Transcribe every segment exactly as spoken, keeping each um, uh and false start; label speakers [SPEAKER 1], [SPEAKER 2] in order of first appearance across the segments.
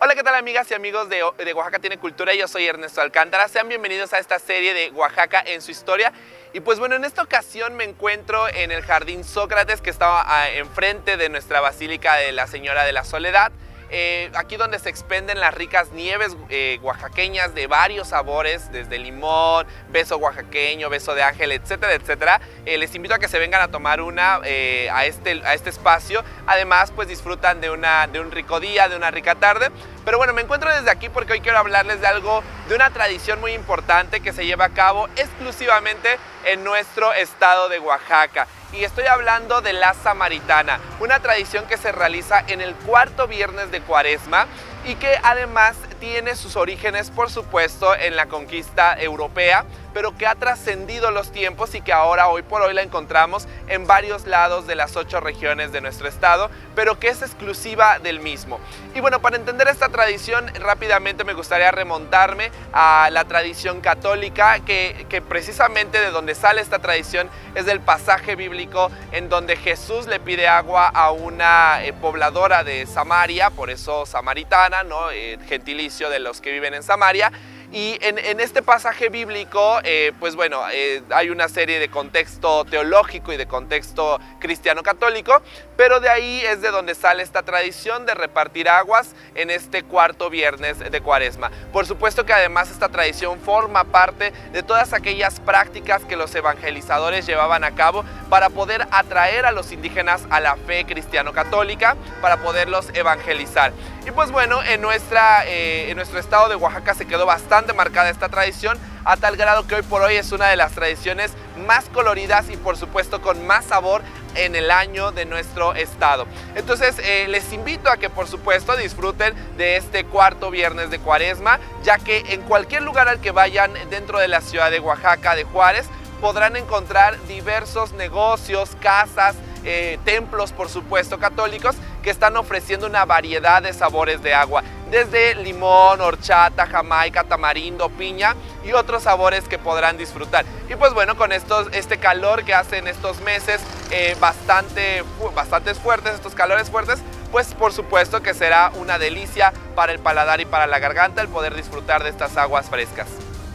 [SPEAKER 1] Hola, ¿qué tal amigas y amigos de, de Oaxaca Tiene Cultura? Yo soy Ernesto Alcántara. Sean bienvenidos a esta serie de Oaxaca en su historia. Y pues bueno, en esta ocasión me encuentro en el Jardín Sócrates, que está ah, enfrente de nuestra Basílica de la Señora de la Soledad. Eh, aquí donde se expenden las ricas nieves eh, oaxaqueñas de varios sabores, desde limón, beso oaxaqueño, beso de ángel, etcétera, etcétera. Eh, les invito a que se vengan a tomar una eh, a, este, a este espacio. Además, pues disfrutan de, una, de un rico día, de una rica tarde. Pero bueno, me encuentro desde aquí porque hoy quiero hablarles de algo, de una tradición muy importante que se lleva a cabo exclusivamente en nuestro estado de Oaxaca. Y estoy hablando de la Samaritana, una tradición que se realiza en el cuarto viernes de Cuaresma y que además tiene sus orígenes, por supuesto, en la conquista europea, pero que ha trascendido los tiempos y que ahora, hoy por hoy, la encontramos en varios lados de las ocho regiones de nuestro estado, pero que es exclusiva del mismo. Y bueno, para entender esta tradición, rápidamente me gustaría remontarme a la tradición católica, que, que precisamente de donde sale esta tradición es del pasaje bíblico en donde Jesús le pide agua a una eh, pobladora de Samaria, por eso samaritana, ¿no? Eh, gentilicio de los que viven en Samaria. Y en, en este pasaje bíblico, eh, pues bueno, eh, hay una serie de contexto teológico y de contexto cristiano-católico, pero de ahí es de donde sale esta tradición de repartir aguas en este cuarto viernes de Cuaresma. Por supuesto que además esta tradición forma parte de todas aquellas prácticas que los evangelizadores llevaban a cabo para poder atraer a los indígenas a la fe cristiano-católica, para poderlos evangelizar. Y pues bueno, en, nuestra, eh, en nuestro estado de Oaxaca se quedó bastante marcada esta tradición, a tal grado que hoy por hoy es una de las tradiciones más coloridas y por supuesto con más sabor en el año de nuestro estado. Entonces eh, les invito a que por supuesto disfruten de este cuarto viernes de Cuaresma, ya que en cualquier lugar al que vayan dentro de la ciudad de Oaxaca de Juárez podrán encontrar diversos negocios, casas, eh, templos por supuesto católicos que están ofreciendo una variedad de sabores de agua, desde limón, horchata, jamaica, tamarindo, piña y otros sabores que podrán disfrutar. Y pues bueno, con estos, este calor que hace en estos meses eh, bastante, bastante fuertes, estos calores fuertes, pues por supuesto que será una delicia para el paladar y para la garganta el poder disfrutar de estas aguas frescas.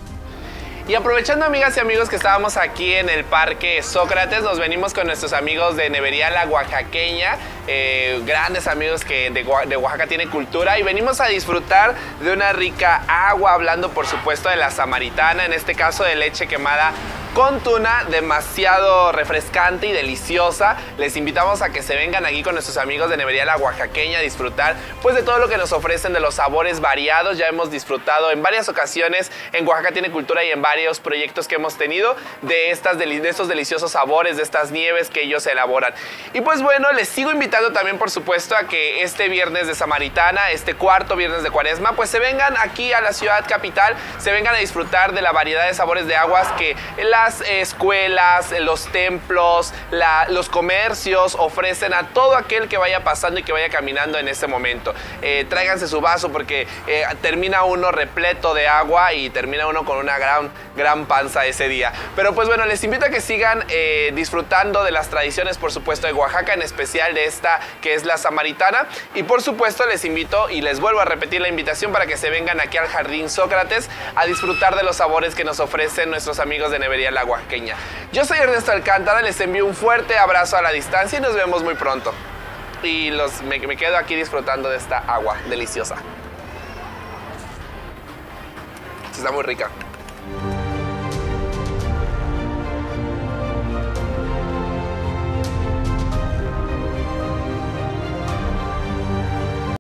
[SPEAKER 1] Y aprovechando, amigas y amigos, que estábamos aquí en el Parque Sócrates, nos venimos con nuestros amigos de Nevería La Oaxaqueña, eh, grandes amigos que de, de Oaxaca Tiene Cultura, y venimos a disfrutar de una rica agua, hablando por supuesto de la Samaritana, en este caso de leche quemada con tuna, demasiado refrescante y deliciosa. Les invitamos a que se vengan aquí con nuestros amigos de Nevería La Oaxaqueña a disfrutar pues de todo lo que nos ofrecen, de los sabores variados. Ya hemos disfrutado en varias ocasiones en Oaxaca Tiene Cultura y en varios proyectos que hemos tenido de, estas deli de estos deliciosos sabores, de estas nieves que ellos elaboran. Y pues bueno, les sigo invitando también por supuesto a que este viernes de Samaritana, este cuarto viernes de Cuaresma, pues se vengan aquí a la ciudad capital, se vengan a disfrutar de la variedad de sabores de aguas que la Las escuelas, los templos, la, los comercios ofrecen a todo aquel que vaya pasando y que vaya caminando en ese momento. Eh, tráiganse su vaso porque eh, termina uno repleto de agua y termina uno con una gran, gran panza ese día. Pero pues bueno, les invito a que sigan eh, disfrutando de las tradiciones, por supuesto, de Oaxaca, en especial de esta que es la Samaritana. Y por supuesto les invito y les vuelvo a repetir la invitación para que se vengan aquí al Jardín Sócrates a disfrutar de los sabores que nos ofrecen nuestros amigos de Nevería La Oaxaqueña. Yo soy Ernesto Alcántara, les envío un fuerte abrazo a la distancia y nos vemos muy pronto. Y los, me, me quedo aquí disfrutando de esta agua deliciosa. Está muy rica.